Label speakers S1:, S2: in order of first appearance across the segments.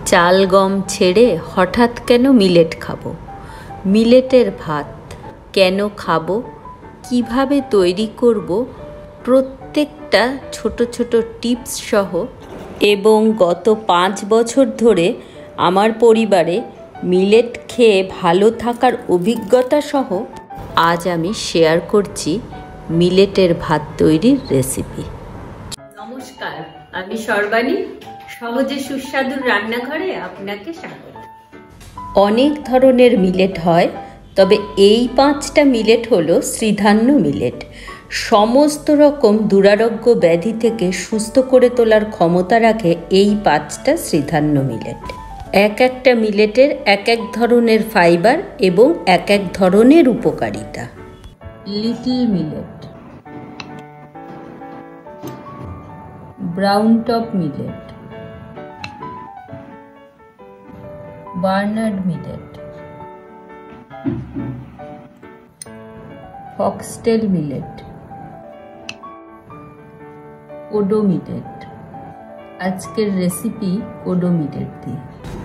S1: চাল গম ছেড়ে হঠাৎ কেন মিলেট খাবো? মিলেটের ভাত কেন খাবো, কিভাবে তৈরি করব, প্রত্যেকটা ছোট ছোট টিপস সহ এবং গত 5 বছর ধরে আমার পরিবারে মিলেট খেয়ে ভালো থাকার অভিজ্ঞতা সহ আজ আমি শেয়ার করছি মিলেটের ভাত তৈরির রেসিপি। নমস্কার, আমি সর্বাণী, সহজে সুস্বাদুর রান্নাঘরে আপনাকে স্বাগত। অনেক ধরনের মিলেট হয়, তবে এই 5টা মিলেট হলো শ্রীধান্য মিলেট। সমস্ত রকম দুরারোগ্য ব্যাধি থেকে সুস্থ করে তোলার ক্ষমতা রাখে এই 5টা শ্রীধান্য মিলেট। এক একটা মিলেটের এক এক ধরনের ফাইবার এবং এক এক ধরনের উপকারিতা। Little millet, brown top millet, barnyard millet, foxtail millet, kodo millet. আজকের রেসিপি কোডো মিলেট দিয়ে।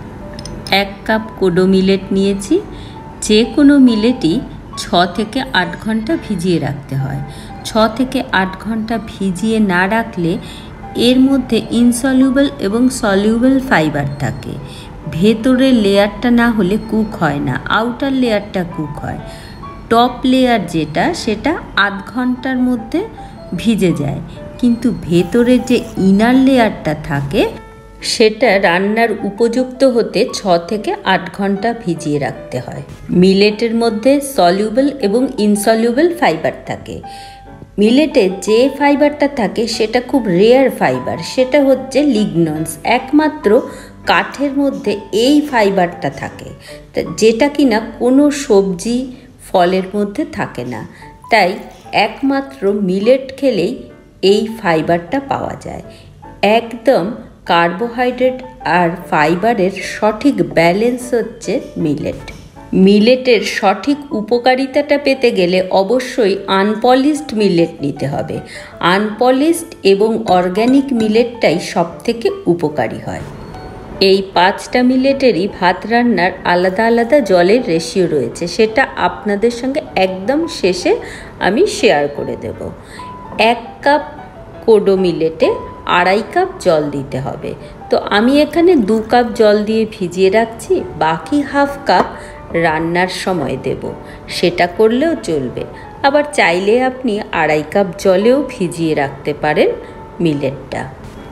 S1: 1 কাপ কোডো মিলেট নিয়েছি। যে কোনো মিলেটই 6 থেকে 8 ঘন্টা ভিজিয়ে রাখতে হয়। 6 থেকে 8 ঘন্টা ভিজিয়ে না রাখলে এর মধ্যে ইনসলিউবল এবং সলিউবল ফাইবার থাকে। ভেতরের লেয়ারটা না হলে কুক হয় না, আউটার লেয়ারটা কুক হয়। টপ লেয়ার যেটা, সেটা 8 ঘন্টার মধ্যে ভিজে যায়, কিন্তু ভেতরের যে ইনার লেয়ারটা থাকে সেটা রান্নার উপযুক্ত হতে 6 থেকে 8 ঘন্টা ভিজিয়ে রাখতে হয়। মিলেটের মধ্যে সলিউবল এবং ইনসলিউবল ফাইবার থাকে। মিলেটে যে ফাইবারটা থাকে সেটা খুব রেয়ার ফাইবার, সেটা হচ্ছে লিগনন্স। একমাত্র কাঠের মধ্যে এই ফাইবারটা থাকে, যেটা কিনা কোনো সবজি ফলের মধ্যে থাকে না। তাই একমাত্র মিলেট খেলেই এই ফাইবারটা পাওয়া যায়। একদম কার্বোহাইড্রেট আর ফাইবারের সঠিক ব্যালেন্স হচ্ছে মিলেট। মিলেটের সঠিক উপকারিতাটা পেতে গেলে অবশ্যই আনপলিশড মিলেট নিতে হবে। আনপলিশড এবং অর্গ্যানিক মিলেটটাই সবথেকে উপকারী হয়। এই 5টা মিলেটেরই ভাত রান্নার আলাদা আলাদা জলের রেশিও রয়েছে, সেটা আপনাদের সঙ্গে একদম শেষে আমি শেয়ার করে দেব। 1 কাপ কোডো মিলেটে 2.5 কাপ জল দিতে হবে। তো আমি এখানে 2 কাপ জল দিয়ে ভিজিয়ে রাখছি, বাকি হাফ কাপ রান্নার সময় দেব। সেটা করলেও চলবে। আবার চাইলে আপনি 2.5 কাপ জলেও ভিজিয়ে রাখতে পারেন মিলেটটা।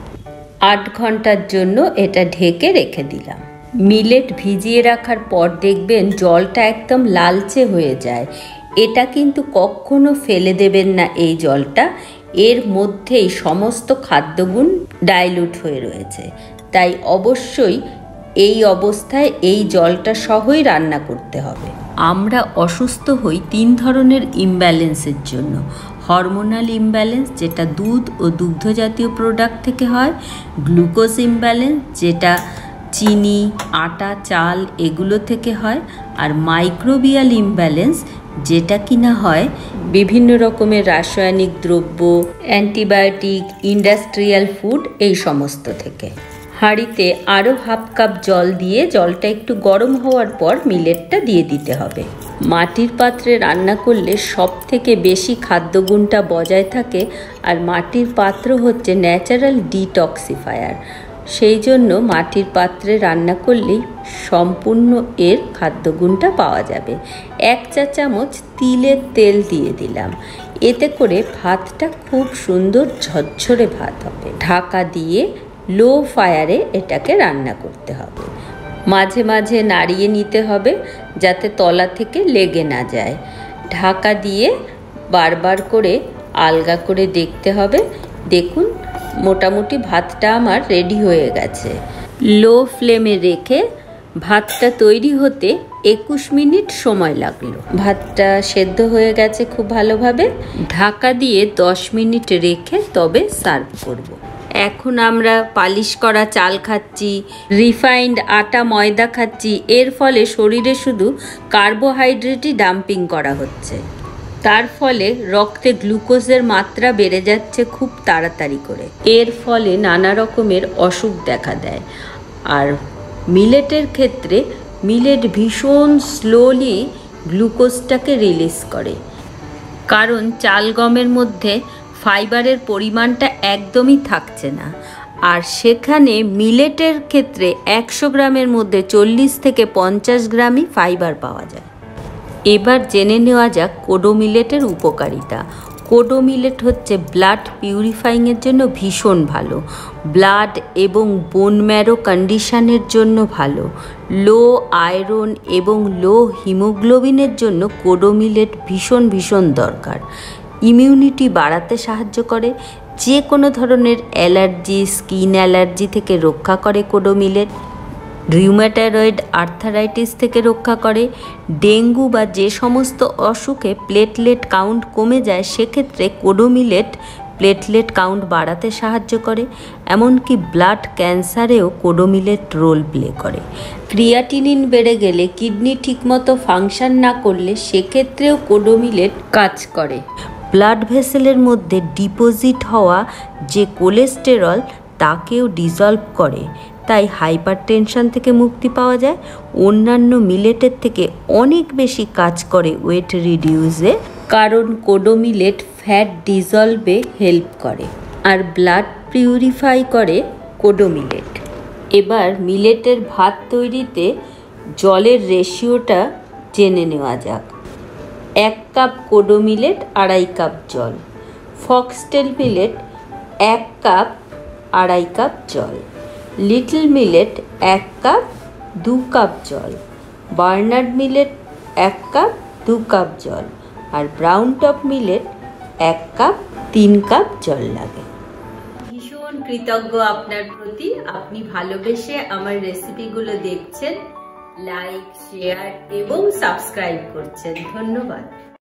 S1: 8 ঘন্টার জন্য এটা ঢেকে রেখে দিলাম। মিলেট ভিজিয়ে রাখার পর দেখবেন জলটা একদম লালচে হয়ে যায়। এটা কিন্তু কখনো ফেলে দেবেন না এই জলটা। এর মধ্যেই সমস্ত খাদ্যগুণ ডাইলুট হয়ে রয়েছে, তাই অবশ্যই এই অবস্থায় এই জলটা সহই রান্না করতে হবে। আমরা অসুস্থ হই 3 ধরনের ইমব্যালেন্সের জন্য। হরমোনাল ইমব্যালেন্স, যেটা দুধ ও দুগ্ধজাতীয় প্রোডাক্ট থেকে হয়। গ্লুকোজ ইমব্যালেন্স, যেটা চিনি, আটা, চাল এগুলো থেকে হয়। আর মাইক্রোবিয়াল ইমব্যালেন্স, যেটা কিনা হয় বিভিন্ন রকমের রাসায়নিক দ্রব্য, অ্যান্টিবায়োটিক, ইন্ডাস্ট্রিয়াল ফুড এই সমস্ত থেকে। হাঁড়িতে আরও হাফ কাপ জল দিয়ে জলটা একটু গরম হওয়ার পর মিলেটটা দিয়ে দিতে হবে। মাটির পাত্রে রান্না করলে সব থেকে বেশি খাদ্যগুণটা বজায় থাকে, আর মাটির পাত্র হচ্ছে ন্যাচারাল ডিটক্সিফায়ার। সেই জন্য মাটির পাত্রে রান্না করলেই সম্পূর্ণ এর খাদ্যগুণটা পাওয়া যাবে। 1 চা চামচ তিলের তেল দিয়ে দিলাম। এতে করে ভাতটা খুব সুন্দর ঝরঝরে ভাত হবে। ঢাকা দিয়ে লো ফায়ারে এটাকে রান্না করতে হবে। মাঝে মাঝে নাড়িয়ে নিতে হবে যাতে তলা থেকে লেগে না যায়। ঢাকা দিয়ে বারবার করে আলগা করে দেখতে হবে। দেখুন, মোটামুটি ভাতটা আমার রেডি হয়ে গেছে। লো ফ্লেমে রেখে ভাতটা তৈরি হতে 21 মিনিট সময় লাগলো। ভাতটা সেদ্ধ হয়ে গেছে খুব ভালোভাবে। ঢাকা দিয়ে 10 মিনিট রেখে তবে সার্ভ করব। এখন আমরা পালিশ করা চাল খাচ্ছি, রিফাইন্ড আটা ময়দা খাচ্ছি। এর ফলে শরীরে শুধু কার্বোহাইড্রেটই ডাম্পিং করা হচ্ছে। তার ফলে রক্তে গ্লুকোজের মাত্রা বেড়ে যাচ্ছে খুব তাড়াতাড়ি করে। এর ফলে নানা রকমের অসুখ দেখা দেয়। আর মিলেটের ক্ষেত্রে মিলেট ভীষণ স্লোলি গ্লুকোজটাকে রিলিজ করে, কারণ চাল গমের মধ্যে ফাইবারের পরিমাণটা একদমই থাকছে না। আর সেখানে মিলেটের ক্ষেত্রে 100 গ্রামের মধ্যে 40 থেকে 50 গ্রামই ফাইবার পাওয়া যায়। এবার জেনে নেওয়া যাক কোডো মিলেটের উপকারিতা। কোডো মিলেট হচ্ছে ব্লাড পিউরিফাইংয়ের জন্য ভীষণ ভালো, ব্লাড এবং বোন ম্যারো কন্ডিশনের জন্য ভালো, লো আয়রন এবং লো হিমোগ্লোবিনের জন্য কোডো মিলেট ভীষণ দরকার। ইমিউনিটি বাড়াতে সাহায্য করে, যে কোনো ধরনের অ্যালার্জি, স্কিন অ্যালার্জি থেকে রক্ষা করে কোডো মিলেট, রিউম্যাটয়েড আর্থারাইটিস থেকে রক্ষা করে, ডেঙ্গু বা যে সমস্ত অসুখে প্লেটলেট কাউন্ট কমে যায় সেক্ষেত্রে কোডো মিলেট প্লেটলেট কাউন্ট বাড়াতে সাহায্য করে, এমনকি ব্লাড ক্যান্সারেও কোডো মিলেট রোল প্লে করে। ক্রিয়াটিনিন বেড়ে গেলে, কিডনি ঠিকমতো ফাংশন না করলে সেক্ষেত্রেও কোডো মিলেট কাজ করে। ব্লাড ভেসেলের মধ্যে ডিপোজিট হওয়া যে কোলেস্টেরল তাকেও ডিজলভ করে, তাই হাইপার টেনশন থেকে মুক্তি পাওয়া যায়। অন্যান্য মিলেটের থেকে অনেক বেশি কাজ করে ওয়েট রিডিউসে, কারণ কোডো মিলেট ফ্যাট ডিজলভে হেল্প করে আর ব্লাড পিউরিফাই করে কোডো মিলেট। এবার মিলেটের ভাত তৈরিতে জলের রেশিওটা জেনে নেওয়া যাক। 1 কাপ কোডো মিলেট 2.5 কাপ জল, ফক্সটেল মিলেট 1 কাপ 2.5 কাপ জল, লিটল মিলেট 1 কাপ 2 কাপ জল, বার্নার্ড মিলেট 1 কাপ 2 কাপ জল, আর brown top millet 1 cup 3 cup জল লাগে। ভীষণ কৃতজ্ঞ আপনার প্রতি, আপনি ভালোবেসে আমার রেসিপিগুলো দেখছেন, লাইক, শেয়ার এবং সাবস্ক্রাইব করছেন। ধন্যবাদ।